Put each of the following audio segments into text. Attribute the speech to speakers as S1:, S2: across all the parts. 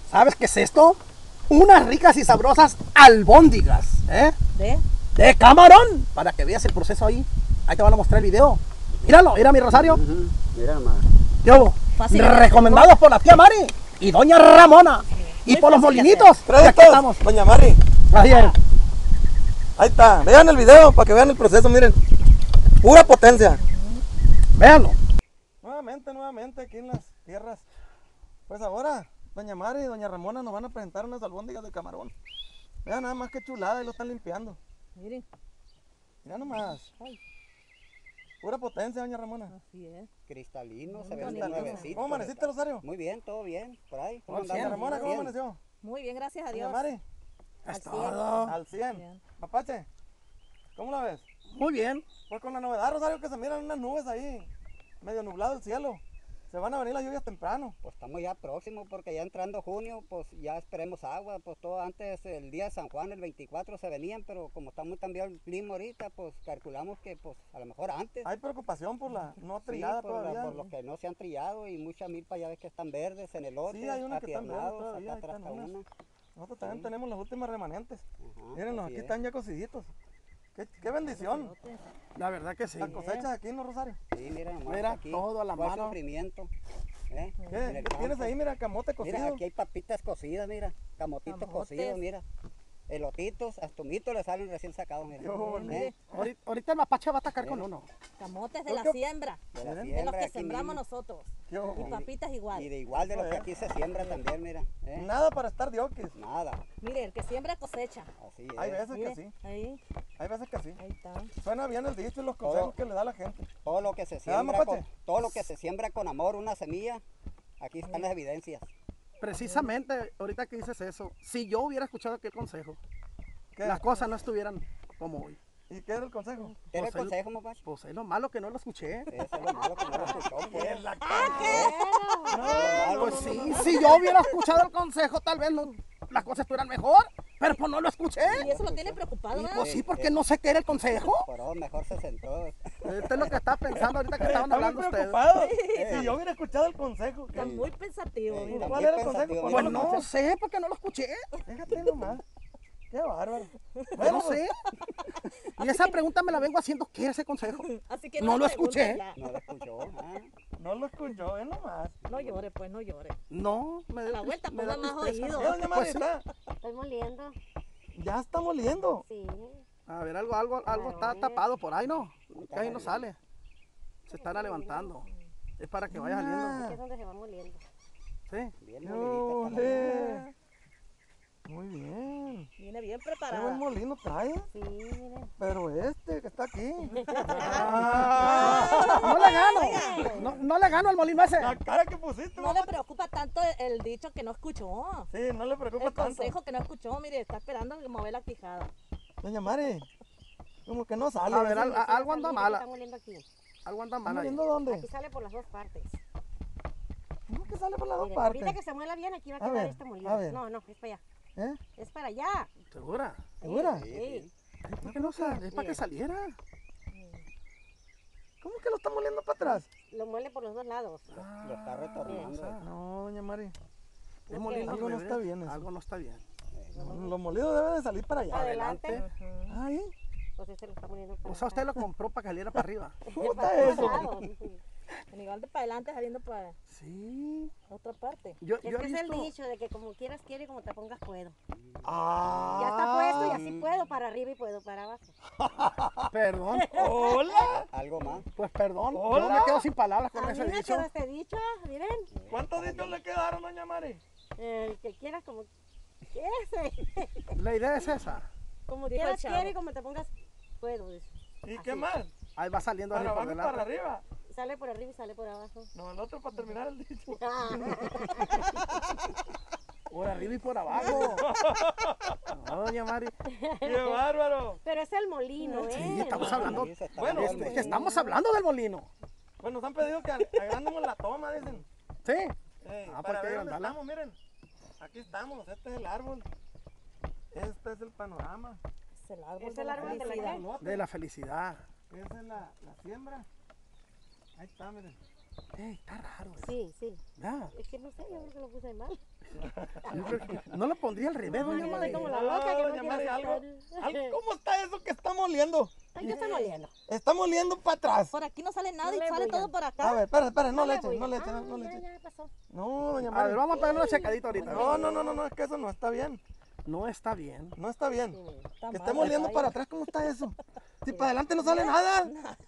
S1: ¿Sabes qué es esto? Unas ricas y sabrosas albóndigas, ¿eh? De camarón, para que veas el proceso ahí. Ahí te van a mostrar el video. Míralo, mira mi Rosario.
S2: Mira nomás.
S1: Yo, recomendados por la tía Mari y doña Ramona. Y por los molinitos.
S3: Aquí estamos, doña Mari.
S1: Ahí es.
S3: Ahí está, vean el video para que vean el proceso, miren. Pura potencia.
S1: Véanlo.
S3: Nuevamente aquí en las tierras. Pues ahora, doña Mari y doña Ramona nos van a presentar unas albóndigas de camarón. Vean nada más que chulada y lo están limpiando.
S4: Miren.
S3: Mira nomás. Pura potencia, doña Ramona.
S4: Así es.
S2: Cristalino, se
S4: Muy
S2: ve
S4: bonito.
S2: nuevecito.
S3: ¿Cómo amaneciste, Rosario?
S2: Muy bien, todo bien. Por ahí. ¿Cómo
S3: Doña
S2: andamos?
S3: Ramona, ¿cómo
S2: Bien.
S3: amaneció?
S4: Muy bien, gracias a
S3: Doña
S4: Dios.
S3: Mari,
S1: Es todo.
S3: al 100.
S4: Bien.
S3: Mapache, ¿cómo la ves?
S1: Muy bien.
S3: Pues con la novedad, Rosario, que se miran unas nubes ahí, medio nublado el cielo. Se van a venir las lluvias temprano.
S2: Pues estamos ya próximos porque ya entrando junio, pues ya esperemos agua. Pues todo antes, el día de San Juan, el 24 se venían, pero como está muy cambiado el clima ahorita, pues calculamos que pues a lo mejor antes.
S3: Hay preocupación por la no
S2: Sí,
S3: trillada
S2: por,
S3: todavía.
S2: por los que no se han trillado y muchas milpas ya ves que están verdes en el lote.
S3: Sí, hay unas que están verdes
S2: atiernados,
S3: todavía,
S2: acá
S3: ahí
S2: atrás
S3: están
S2: está
S3: unas.
S2: una.
S3: Nosotros también tenemos los últimos remanentes.
S2: Ajá,
S3: Mírenlos,
S2: así
S3: aquí
S2: es.
S3: están ya cociditos. Qué bendición.
S1: La verdad que sí.
S3: Las cosechas aquí, ¿no, Rosario?
S2: Sí, mira nomás.
S1: Mira,
S2: aquí,
S1: todo a la
S2: cuál
S1: mano.
S2: sufrimiento. ¿Eh?
S3: ¿Qué?
S2: En el
S3: ¿Qué tienes
S2: campo.
S3: ahí? Mira, camote cocido.
S2: Mira, aquí hay papitas cocidas, mira, camotitos
S4: Camotes.
S2: cocidos, mira. Elotitos, hasta mitos le salen recién sacados, mira. ¿Eh?
S1: Ahorita el mapache va a atacar con uno.
S4: Camotes de la
S3: ¿Qué?
S4: siembra.
S2: De la
S4: De los
S2: siembra
S4: que
S2: aquí
S4: sembramos
S2: mismo.
S4: nosotros.
S3: ¿Qué hubo?
S4: Y papitas igual.
S2: Y de igual de lo que aquí se siembra también, mira. ¿Eh?
S3: Nada para estar diokis.
S2: Nada,
S4: Mire, el que siembra cosecha.
S2: así
S3: Hay
S2: es.
S3: veces que
S4: Mire,
S3: sí.
S4: ahí,
S3: Hay veces que sí.
S4: ahí está.
S3: Suena bien el dicho y los consejos que le da la gente.
S2: Todo lo que se
S3: ¿Verdad,
S2: siembra
S3: mapache?
S2: todo lo que se siembra con amor, una semilla, aquí están las evidencias.
S1: Precisamente, ahorita que dices eso, si yo hubiera escuchado aquel consejo,
S3: ¿Qué?
S1: las cosas no estuvieran como hoy.
S3: ¿Y qué era el consejo?
S2: ¿Qué era
S1: Pues
S2: el consejo, mapache?
S1: Pues es lo malo que no lo escuché.
S2: Eso es lo malo que no lo escuchó, pues.
S1: Pues sí, si yo hubiera escuchado el consejo, tal vez las cosas estuvieran mejor, pero pues no lo escuché.
S4: Y eso lo tiene preocupado,
S1: Y
S4: ¿verdad?
S1: pues sí, porque no sé qué era el consejo.
S2: Pero mejor se sentó.
S1: Esto es lo que estaba pensando ahorita que estaban
S3: Está muy
S1: hablando ustedes.
S3: preocupado. Si yo hubiera escuchado el consejo.
S4: Está muy pensativo.
S2: Sí,
S4: mire.
S2: está
S3: ¿Cuál
S2: muy
S3: era el consejo?
S2: pensativo,
S3: Pues
S1: Pues
S2: mira.
S1: no sé, porque no lo escuché.
S3: Fíjate nomás. Qué bárbaro.
S1: Pues no sé. Y esa pregunta me la vengo haciendo, ¿qué es ese consejo?
S4: Así que
S1: No lo
S4: pregunte
S1: escuché.
S4: ya.
S2: No lo escuchó. ¿Ah?
S3: No lo escuchó, es nomás.
S4: No llore, pues, no llore.
S1: No, me
S4: A la vuelta,
S1: me
S4: ponga
S1: da
S4: más
S1: tristeza.
S4: oído.
S3: ¿Qué, doña Mari,
S1: Pues sí.
S3: está?
S5: Estoy moliendo,
S3: Ya está moliendo.
S5: sí.
S1: A ver, algo está tapado por ahí, ¿no? Que ahí no sale. Se estará levantando. Es para que vaya saliendo.
S5: Aquí es donde se va moliendo.
S1: Sí.
S2: Bien
S3: ¡Qué
S2: molidita está.
S3: ole! Muy bien.
S4: Viene bien
S3: Qué buen
S4: preparada.
S3: molino trae.
S5: Sí, miren.
S3: Pero este que está aquí.
S1: No le gano. No le gano al molino ese.
S3: La cara que pusiste,
S4: No le
S3: mamá.
S4: preocupa tanto el dicho que no escuchó.
S3: Sí, no le preocupa
S4: El
S3: tanto.
S4: consejo que no escuchó, mire, está esperando que mover la quijada.
S3: Doña Mari, como que no sale.
S1: A ver,
S3: ¿sí?
S1: algo anda
S5: Está
S1: mal.
S5: moliendo aquí.
S1: Algo anda
S3: ¿Está
S1: mal ahí.
S3: moliendo dónde?
S5: Aquí sale por las dos partes.
S3: ¿Cómo que sale por las dos
S5: Miren,
S3: partes?
S5: ahorita que se muela bien, aquí va a
S3: A
S5: quedar
S3: ver,
S5: este
S3: a
S5: molido.
S3: ver.
S5: No, no, es para allá.
S3: ¿Eh?
S5: Es para allá.
S1: ¿Segura?
S3: ¿Segura?
S5: Sí.
S1: ¿Por qué no sale? Es para que saliera.
S3: ¿Cómo que lo está moliendo para atrás?
S5: Lo muele por los dos lados.
S2: Lo está retornando.
S3: No, doña Mari.
S1: Es molino
S3: algo
S1: al
S3: no
S1: revés.
S3: está bien eso.
S1: Algo no está bien.
S3: Lo molido debe de salir para allá.
S5: Adelante.
S3: Ahí.
S5: Pues este lo está moliendo para
S1: O sea, usted lo compró para que saliera para arriba.
S3: ¿Cómo está eso?
S4: En igual de para adelante saliendo para
S1: Sí.
S4: otra parte.
S1: Yo
S5: Es
S1: he
S5: que es el
S1: visto.
S5: dicho de que como quieras quiere y como te pongas puedo.
S3: Ah.
S5: Ya está puesto y así puedo para arriba y puedo para abajo.
S1: Perdón.
S3: Hola.
S2: Algo más.
S1: Pues perdón. Yo
S3: Hola.
S1: me quedo sin palabras con
S5: A mí
S1: ese
S5: me
S1: dicho.
S5: quedó este dicho, miren.
S3: ¿Cuántos dichos le quedaron, doña Mari?
S5: El que quieras como quieras.
S1: La idea es esa.
S5: Como
S4: Dijo el
S5: quieras
S4: chavo.
S5: quiere y como te pongas puedo. Dice.
S3: ¿Y
S5: Así.
S3: qué más?
S1: Ahí va saliendo
S3: ¿Para
S1: arriba por
S3: abajo y para
S1: delante.
S3: arriba?
S5: Sale por arriba y sale por abajo.
S3: No, el otro para terminar el dicho.
S1: Por arriba y por abajo. No, doña Mari.
S3: ¡Qué bárbaro!
S5: Pero es el molino, ¿eh?
S1: Sí, estamos hablando.
S2: Sí, se está
S3: Bueno,
S2: dando el
S1: Es que
S2: molino.
S1: estamos hablando del molino.
S3: Pues nos han pedido que agrandemos la toma, dicen.
S1: Sí.
S3: Para
S1: ¿por qué
S3: ver dónde
S1: agrandarla?
S3: estamos, miren. Aquí estamos, este es el árbol. Este es el panorama.
S4: Es el árbol
S5: Es
S4: de
S5: el
S4: la
S5: árbol de la
S4: felicidad.
S5: qué?
S1: De la felicidad.
S3: Esa es la siembra. Ahí está, miren.
S1: Está raro.
S5: Sí, sí.
S1: Ya.
S5: Es que no sé, yo creo que lo puse mal.
S1: No le pondría al revés, doña
S5: Yo
S1: Mari.
S5: soy como la loca que no
S3: doña Mari,
S5: quiere
S3: algo,
S5: aceptar.
S3: ¿cómo está eso que está moliendo?
S5: Ay, ¿qué está moliendo?
S3: Está moliendo para atrás.
S4: Por aquí no sale nada
S5: No
S4: y
S5: le
S4: sale
S5: voy a-
S4: todo por
S3: A
S4: acá.
S3: ver, espera, no le eches,
S5: voy
S3: no
S5: a-
S3: le eches,
S5: Ah,
S3: no le
S5: ya,
S3: eches.
S5: ya pasó.
S3: No, doña
S1: A
S3: Mari.
S1: ver, vamos a pegarle una checadita ahorita.
S3: No, es que eso no está bien.
S1: No está bien.
S3: No está bien.
S4: Está
S3: Que
S4: mal,
S3: esté moliendo
S4: vaya.
S3: para atrás, ¿cómo está eso? Si para adelante no sale nada.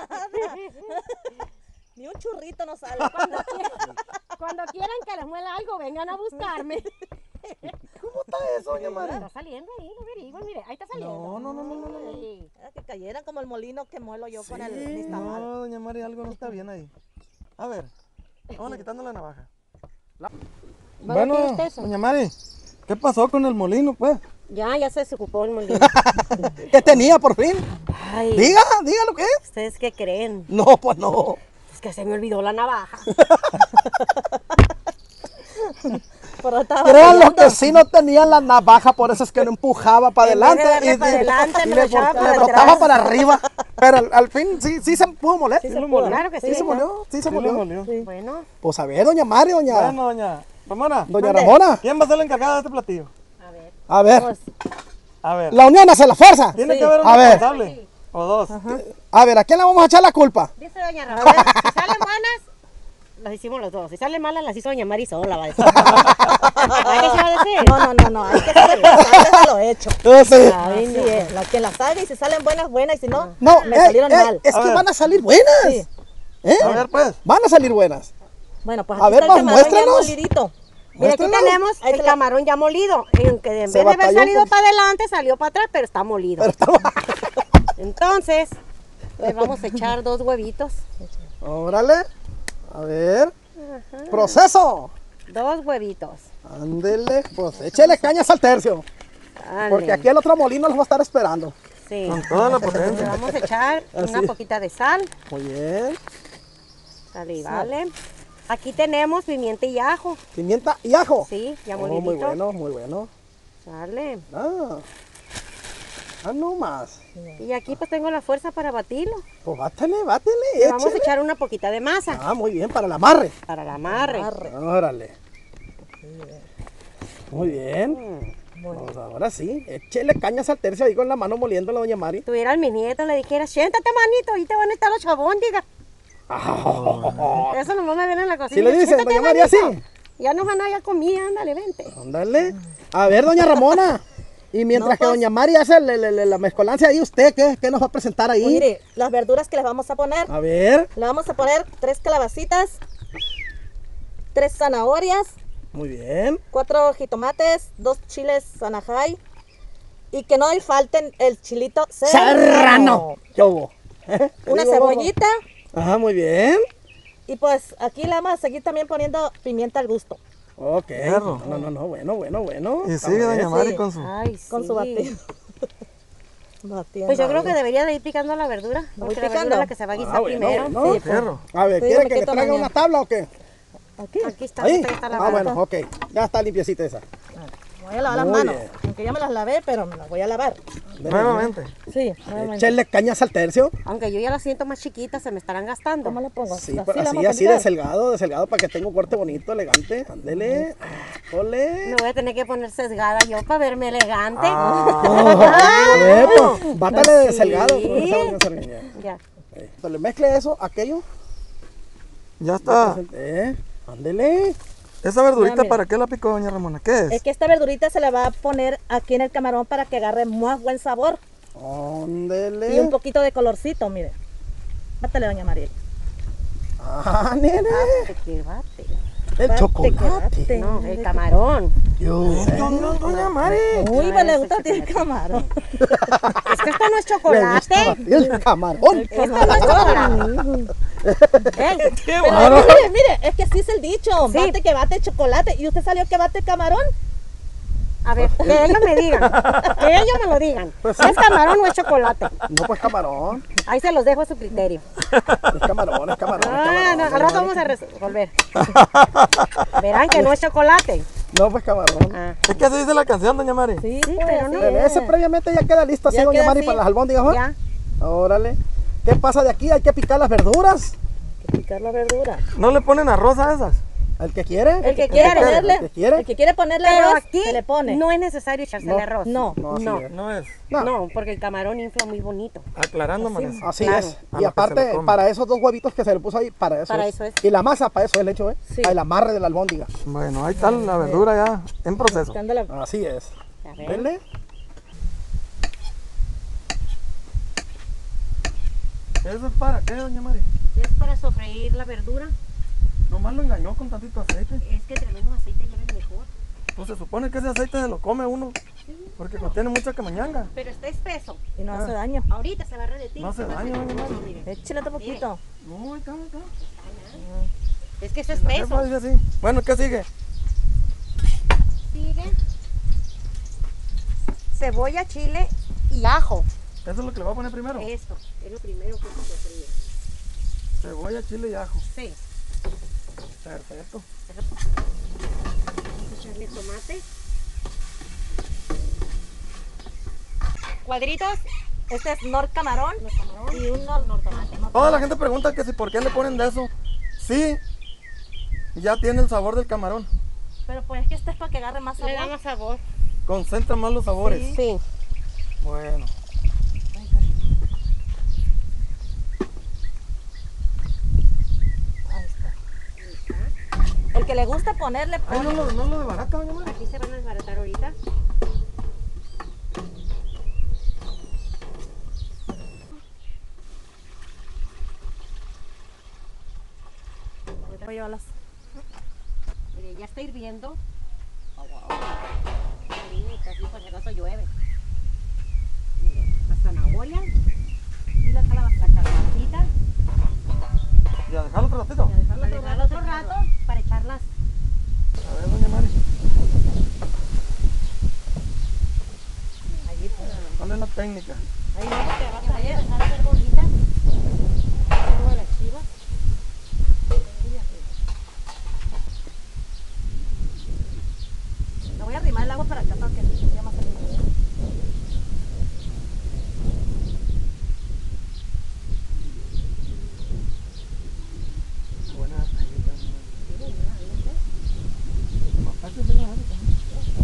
S4: Ni un churrito no sale.
S5: Cuando quieran que les muela algo, vengan a buscarme.
S3: ¿Cómo está eso, doña Mari?
S5: Está saliendo ahí, no averigüen, mire, ahí está saliendo.
S3: No.
S5: Sí.
S4: Era que cayeran como el molino que muelo yo con el
S1: Sí,
S4: nixtamal.
S3: No, doña Mari, algo no está bien ahí. A ver, vamos quitando la navaja.
S5: Bueno, ¿quiere usted eso?
S3: doña Mari, ¿qué pasó con el molino, pues?
S5: Ya se desocupó el molino.
S1: ¿Qué tenía por fin?
S5: Ay,
S1: Diga lo que es.
S5: ¿ustedes qué creen?
S1: No, pues no.
S5: Es que se me olvidó la navaja.
S4: Pero estaba
S1: Créanlo que sí no tenía la navaja, por eso es que no empujaba para
S5: En vez de
S1: adelante
S5: darle para adelante, me lo echaba para
S1: le
S5: atrás.
S1: brotaba para arriba. Pero al fin sí se pudo moler.
S5: Sí se pudo. Claro que sí.
S1: Sí se molió, sí se
S3: Sí, lo
S1: molió.
S3: molió.
S5: Bueno,
S1: Pues a ver, doña Mari,
S3: Bueno,
S1: doña
S3: doña Ramona,
S1: Ramona.
S3: ¿quién va a ser la encargada de este platillo?
S5: a ver.
S1: A ver,
S5: Pues,
S3: A ver,
S1: la unión hace la fuerza.
S3: tiene que haber un
S1: A ver.
S3: responsable. O dos.
S1: A ver, ¿a quién le vamos a echar la culpa?
S5: dice doña Ramona, si salen buenas, las hicimos los dos. Si salen malas, las hizo doña Mari sola, va a decir. ¿Qué se va a decir?
S4: No, hay que ser responsable de lo hecho.
S1: No sé.
S4: Así es, la que las haga y si salen buenas, buenas, y si no,
S1: No,
S4: me salieron mal.
S1: es
S3: A
S1: que
S3: ver.
S1: van a salir buenas.
S4: Sí.
S1: ¿Eh?
S3: A ver, pues.
S1: Van a salir buenas.
S4: Bueno, pues
S1: A
S4: aquí
S1: ver,
S4: está el
S1: pues,
S4: camarón ya
S1: muéstranos.
S4: molidito.
S5: Mira, aquí
S1: Muéstrenlo.
S5: tenemos
S4: Ahí
S5: el
S4: te la-
S5: camarón ya molido. Aunque en vez
S1: Se
S5: de haber
S1: batalló
S5: salido
S1: un
S5: para adelante, salió para atrás, pero está molido.
S1: Pero estamos...
S5: Entonces, le vamos a echar 2 huevitos.
S1: Órale. A ver. Proceso.
S5: 2 huevitos.
S1: Ándele. Pues échele cañas al tercio.
S5: Dale.
S1: Porque aquí el otro molino los va a estar esperando.
S5: Sí.
S3: Con toda la
S5: Le
S3: potencia.
S5: vamos a echar una
S1: Así.
S5: poquita de sal.
S1: Muy bien.
S5: Sale y vale. Aquí tenemos pimienta y ajo.
S1: Pimienta y ajo.
S5: Sí, ya
S1: Oh,
S5: molidito.
S1: muy bueno, muy bueno.
S5: Sale.
S1: No más.
S5: Y aquí pues tengo la fuerza para batirlo.
S1: Pues bátele,
S5: Le vamos a
S1: échele.
S5: echar una poquita de masa
S1: Muy bien, para el amarre.
S5: para el amarre.
S1: Órale. Muy bien. Pues ahora sí, échele cañas al tercio ahí con la mano moliendo la doña Mari.
S5: Si tuviera mis nietos, le dijera, siéntate manito, ahí te van a estar los chabóndigas. Eso nomás me viene en la cocina.
S1: ¿Sí le dicen,
S5: "Siéntate,
S1: doña María,
S5: manito".
S1: así?
S5: Ya nos van a ir comida, ándale, vente.
S1: Ándale. A ver, doña Ramona. Y mientras
S4: No,
S1: que
S4: pues.
S1: doña Mari hace la mezcolancia ahí, ¿usted qué nos va a presentar ahí?
S4: Pues mire, las verduras que les vamos a poner,
S1: A ver.
S4: le vamos a poner 3 calabacitas, 3 zanahorias,
S1: Muy bien.
S4: 4 jitomates, 2 chiles sanajay y que no le falten el chilito
S1: ¡Serrano! ¿Qué hubo?
S4: Una
S1: Digo,
S4: cebollita
S1: Ajá, muy bien.
S4: y pues aquí le vamos a seguir también poniendo pimienta al gusto
S1: Ok.
S3: Perro.
S1: No, bueno.
S3: Y
S1: Está
S3: sigue
S1: bien.
S3: doña Mari
S4: Sí.
S3: con su...
S5: Ay,
S4: con
S5: sí.
S4: su batido. Batiendo.
S5: Pues yo creo que debería de ir picando la verdura.
S4: Voy
S5: Porque la verdura
S4: picando.
S5: es la que se va a guisar
S1: bueno,
S5: primero.
S1: bueno.
S4: Sí,
S3: Fierro.
S1: A ver,
S4: Sí,
S1: ¿quiere
S4: me
S1: que le
S4: quito
S1: traiga
S4: mañana.
S1: una tabla o qué?
S4: Aquí.
S5: Aquí está,
S1: Ahí.
S5: esta está la
S1: Bueno, ok. Ya está limpiecita esa.
S4: Voy a lavar las
S1: Muy
S4: manos,
S1: bien.
S4: aunque ya me las lavé, pero me las voy a lavar.
S3: Nuevamente.
S4: Sí, nuevamente.
S1: Échele cañas al tercio.
S5: Aunque yo ya las siento más chiquitas, se me estarán gastando.
S4: ¿Cómo le pongo?
S1: Sí,
S4: Así
S1: pues,
S4: la
S1: así,
S4: vamos a
S1: así de
S4: picar.
S1: delgado para que tenga un corte bonito, elegante. Ándele. Ole.
S5: Me voy a tener que poner sesgada yo para verme elegante.
S1: Pues, bátale de delgado.
S5: Sí.
S1: como esa doña Sarmiento.
S5: Ya.
S1: Entonces, le mezcle eso, aquello.
S3: Ya está.
S1: Ándele.
S3: ¿Esa verdurita
S4: mira.
S3: para qué la picó doña Ramona? ¿Qué
S4: Es
S3: es?
S4: que esta verdurita se la va a poner aquí en el camarón para que agarre más buen sabor
S1: Ándele.
S4: y un poquito de colorcito, mire. Bátale, doña María.
S1: Nene.
S5: Que bate.
S1: El
S4: Bate,
S1: chocolate.
S4: que bate.
S5: No, el camarón.
S3: Doña Mari.
S4: Uy,
S5: No,
S4: pues le
S5: ese
S4: gusta a ti el camarón.
S5: Es que esto no es
S1: Le
S5: chocolate.
S1: gusta batir el camarón.
S5: Esto no es chocolate. Ey,
S4: Pero mire, es que así es el dicho.
S5: Sí.
S4: Bate que bate chocolate. ¿Y usted salió que bate camarón?
S5: a ver, que ellos me digan. Que ellos me lo digan. ¿Es camarón o es chocolate?
S1: No, pues camarón.
S5: Ahí se los dejo a su criterio.
S1: Es camarón, es camarón. es camarón.
S5: No, al rato vamos a resolver. Verán que no es chocolate.
S1: No, pues camarón.
S5: Ah,
S3: Es que así dice la canción, doña Mari.
S4: Sí,
S5: Sí,
S4: pues,
S5: pero
S4: así
S5: no.
S1: Bebé,
S4: es.
S1: ese previamente ya queda listo así,
S4: Ya
S1: doña
S4: queda
S1: Mari,
S4: así.
S1: para las albóndigas, ¿no?
S5: ya.
S1: Órale. ¿Qué pasa de aquí? Hay que picar las verduras.
S4: Hay que picar la verdura.
S3: ¿No le ponen arroz a esas?
S1: El que quiere.
S4: El que quiere ponerle.
S1: El que quiere.
S4: El que quiere ponerle
S5: Pero
S4: arroz,
S5: aquí
S4: se le pone.
S5: no es necesario echarse el arroz.
S4: No.
S1: No, así
S5: No.
S1: es.
S3: No es.
S1: No.
S5: No, porque el camarón infla muy bonito.
S3: Aclarando, manes.
S1: Así
S5: Claro.
S1: es.
S3: A
S1: Y
S3: lo que se
S1: aparte,
S3: lo come.
S1: para esos 2 huevitos que se le puso ahí, para eso
S4: Para
S1: es.
S4: eso es.
S1: Y la masa, para eso es el hecho, ¿eh?
S4: Sí.
S1: El amarre de la albóndiga.
S3: Bueno, ahí está la verdura ya en proceso.
S4: Buscando la-
S1: Así es.
S5: A ver.
S1: ¿Vele?
S3: ¿Eso es para qué, doña Mari?
S5: Es para sofreír la verdura.
S3: Nomás lo engañó con tantito aceite.
S5: Es que entre menos aceite lleve mejor.
S3: Pues se supone que ese aceite se lo come uno. Porque contiene mucha camañanga.
S5: Pero está espeso.
S4: Y no hace daño.
S5: Ahorita se va a derretir.
S3: No hace daño, doña Mari.
S4: Échale otro poquito.
S3: No, ahí está, ahí está.
S5: Es que está
S3: La jefa
S5: espeso.
S3: dice así. Bueno, ¿qué sigue?
S5: Sigue. Cebolla, chile y ajo.
S3: Eso es lo que le voy a poner primero.
S5: Esto es lo primero que se sofríe.
S3: Cebolla, chile y ajo.
S5: Sí.
S3: Perfecto.
S5: Vamos a echarle tomate. Cuadritos.
S4: Este es nor camarón y un nor tomate.
S3: Toda la gente pregunta que si por qué le ponen de eso. Sí, ya tiene el sabor del camarón.
S4: Pero pues que este es para que agarre más
S5: Le da
S4: sabor.
S5: más sabor.
S3: Concentra más los sabores.
S5: Sí.
S3: Bueno.
S4: Ahí está. El que le gusta ponerle,
S3: Ay, no lo de barata, doña Mari.
S5: Aquí se van a desbaratar ahorita.
S4: pollolas.
S5: Mire, ya está hirviendo. Así por si acaso llueve. Mire, la zanahoria y la calabacita.
S3: Y a dejarlo otro ratito.
S5: A dejarlo otro rato para echarlas.
S3: A ver, doña Mari.
S5: Allí
S3: ¿Cuál es la técnica?
S5: ahí luego te vas a dejar hacer bolitas. Luego las chivas.
S4: Le voy a arrimar el agua para acá para que sea más limpio.
S3: Buena técnica. Mapache sí la hace también.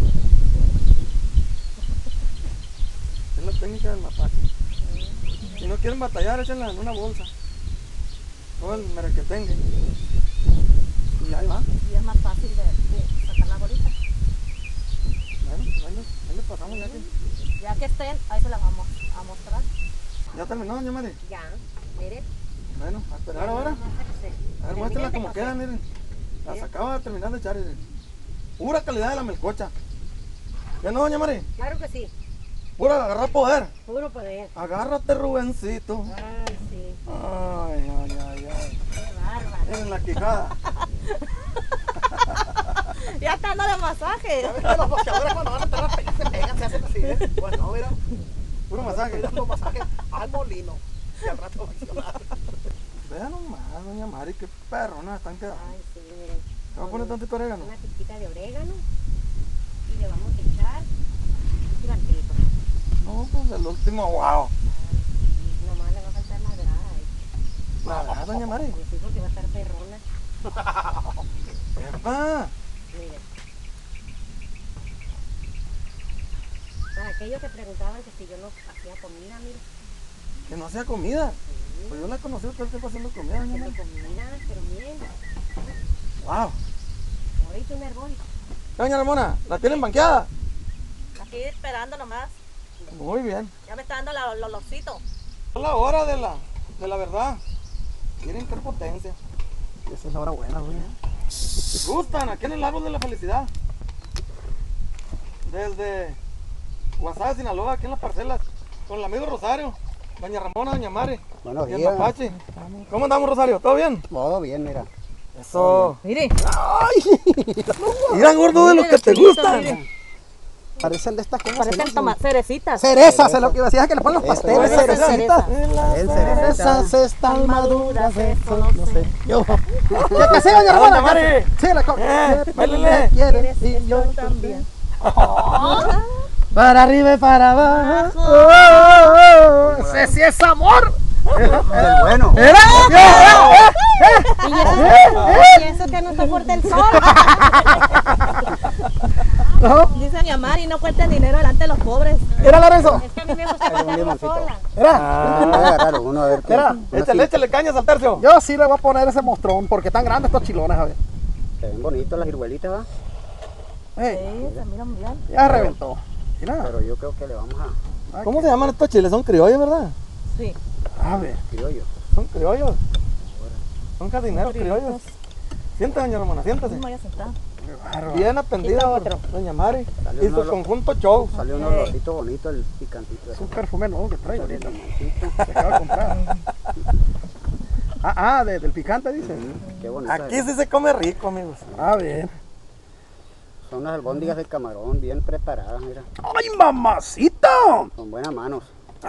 S3: Es la técnica del mapache. Si no quieren batallar, échenla en una bolsa. Todo el merequetengue. Y ahí va.
S4: Y es más fácil de sacar la bolita.
S3: Bueno, pues ahí le pasamos ya que.
S4: Ya que estén, ahí se la vamos a mostrar.
S3: Ya terminó, doña Mari.
S5: Ya, mire.
S3: Bueno, a esperar ahora. A ver, muéstrenla como queda, miren. Las acaba de terminar de echar, miren. Pura calidad de la melcocha. ¿Ya no, doña Mari?
S5: Claro que sí.
S3: Pura agarrar poder.
S5: Puro poder.
S3: Agárrate, Rubencito.
S5: Ay, sí.
S3: Ay, ay, ay, ay.
S5: Qué bárbaro.
S3: En la quijada.
S4: Ya está dando el masaje.
S1: ¿Ya viste los boxeadores cuando van a entrar a pegar, se pegan, se hacen así, ¿eh? Bueno, mira.
S3: Puro masaje.
S1: Mira los masajes al molino. Y al rato va a accionar.
S3: Vean nomás, doña Mari, qué perronas están quedando.
S5: Ay, sí, miren.
S3: ¿Le voy a poner tantito orégano?
S5: Una pizquita de orégano. Y le vamos a echar cilantrito.
S3: No, pues el último, wow.
S5: Y nomás le va a faltar la grada.
S3: La verdad, doña Mari.
S5: Pues sí, porque va a estar perrona.
S3: Epa.
S5: Miren. Para aquellos que preguntaban que si yo no hacía comida, miren.
S3: Que no hacía comida. Pues yo la conocí todo el tiempo haciendo comida, doña
S5: Haciendo
S3: Mari.
S5: comida, pero miren.
S3: Wow.
S5: Ahorita un herbol.
S3: Doña Ramona, ¿la tienen banqueada?
S4: Aquí esperando nomás.
S3: Muy bien.
S4: Ya me está dando el olorcito.
S3: Es la hora de la verdad. Miren qué potencia.
S1: Esa es la hora buena, güey.
S3: Gustan, aquí en el árbol de la felicidad. Desde Guasave, Sinaloa, aquí en las parcelas. Con el amigo Rosario, doña Ramona, doña Mari.
S2: Buenos
S3: Y el
S2: días.
S3: Mapache. ¿Cómo andamos, Rosario? ¿Todo bien?
S2: Todo bien, mira.
S3: Eso.
S4: Mire.
S3: Mira, gordo, de los que te gustan.
S1: Parece el de estas cosas.
S4: Parecen cerecitas.
S1: Cerezas, es lo que iba a decir, que le ponen los
S2: Eso,
S1: pasteles,
S2: eso,
S1: cerecitas.
S2: El cereza.
S1: Cerezas están maduras, eso no sé. Yo.
S4: ¿Qué
S1: ¿Qué sé, doña
S3: Doña
S1: Ramona?
S3: Mari.
S1: Sí, la
S3: Bailele.
S1: quieres y yo
S4: también.
S1: para arriba y para abajo. Ese sí es amor.
S2: Es el bueno.
S1: Mira,
S5: Y eso que no soporta el sol.
S1: ¿No?
S4: Dice mi Amari, no cuenten dinero delante de los pobres.
S1: ¿Era Lorenzo?
S5: Es que a mí me gusta contarlo sola.
S1: ¿Era?
S2: Voy a agarrar uno a ver qué.
S1: Mira,
S3: Échale cañas al tercio.
S1: Yo sí le voy a poner ese mostrón porque están grandes estos chilones, a ver.
S2: Se ven bonitos las ciruelitas, ¿va?
S1: Ey,
S4: Sí, se mira muy bien.
S1: ya reventó. Mira,
S2: Pero yo creo que le vamos a
S3: ¿Cómo se llaman estos chiles? Son criollos, ¿verdad?
S4: Sí.
S1: a ver.
S2: criollo.
S3: Son criollos. Son jardineros criollos. Siéntese, doña Romana, siéntese.
S4: Me voy a sentar.
S1: Qué bárbaro.
S3: Bien atendida por
S5: otro.
S3: doña Mari
S2: Salió
S3: y
S2: uno
S3: su
S2: de los-
S3: conjunto show.
S2: Salió un olorcito bonito, el picantito.
S1: Es un perfume nuevo que traigo ahorita.
S2: Limoncito.
S1: Se acaba de comprar. Del picante, dice.
S2: Qué bonito.
S3: Aquí sí se come rico, amigos.
S1: A ver.
S2: Son unas albóndigas de camarón bien preparadas, mira.
S1: ¡Ay, mamacita!
S2: Con buenas manos.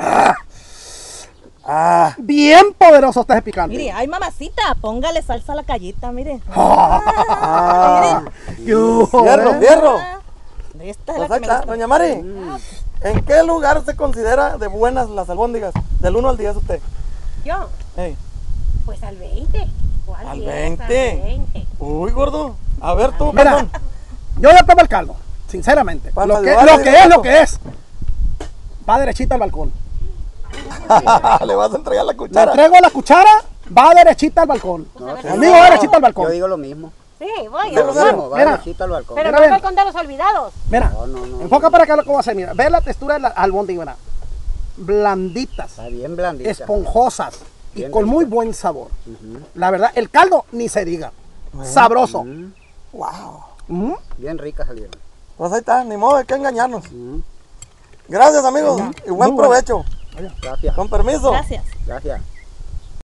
S3: Ah,
S1: Bien poderoso este picante.
S4: Mire, ay mamacita, póngale salsa a la callita, mire.
S3: ah.
S1: Yo,
S3: Fierro, fierro.
S4: Esta es
S3: Pues
S4: la
S3: ahí
S4: que me
S3: está,
S4: gusta.
S3: doña Mari. ¿En qué lugar se considera de buenas las albóndigas? Del 1 al 10 usted.
S5: Yo,
S3: Ey.
S5: pues al 20. ¿O
S3: Al
S5: 10?
S3: 20.
S5: Al 20.
S3: Uy, gordo. A ver tú,
S1: Mira,
S3: perdón.
S1: yo ya tomo el caldo, sinceramente.
S3: ¿Cuántas
S1: Lo que
S3: llevas?
S1: es, lo que es. Va derechito al balcón.
S3: Le vas a entregar la
S1: Le
S3: cuchara.
S1: entrego la cuchara, va derechita al balcón.
S2: No, sí.
S1: Conmigo va derechito al
S2: Yo
S1: balcón.
S2: digo lo mismo.
S5: Sí, voy.
S3: Pero,
S2: Lo
S3: ¿sabe?
S2: mismo, va
S1: Mira.
S2: derechito al balcón.
S5: Pero
S1: Mira,
S5: no
S1: ven.
S5: voy con de los olvidados.
S1: Mira,
S2: No.
S1: enfoca para acá lo que voy a hacer. Mira, ve la textura de la albóndiga, mira. Blanditas,
S2: Está bien blandita.
S1: esponjosas y
S2: Bien
S1: con
S2: rica.
S1: muy buen sabor.
S2: Ujú.
S1: La verdad, el caldo ni se diga. Sabroso.
S3: Wow.
S1: Mm.
S2: Bien ricas salieron.
S3: Pues ahí está, ni modo de que engañarnos.
S2: Ujú.
S3: Gracias, amigos. Y buen
S1: Muy bueno.
S3: provecho.
S2: Gracias.
S3: Con permiso.
S4: Gracias.
S2: Gracias.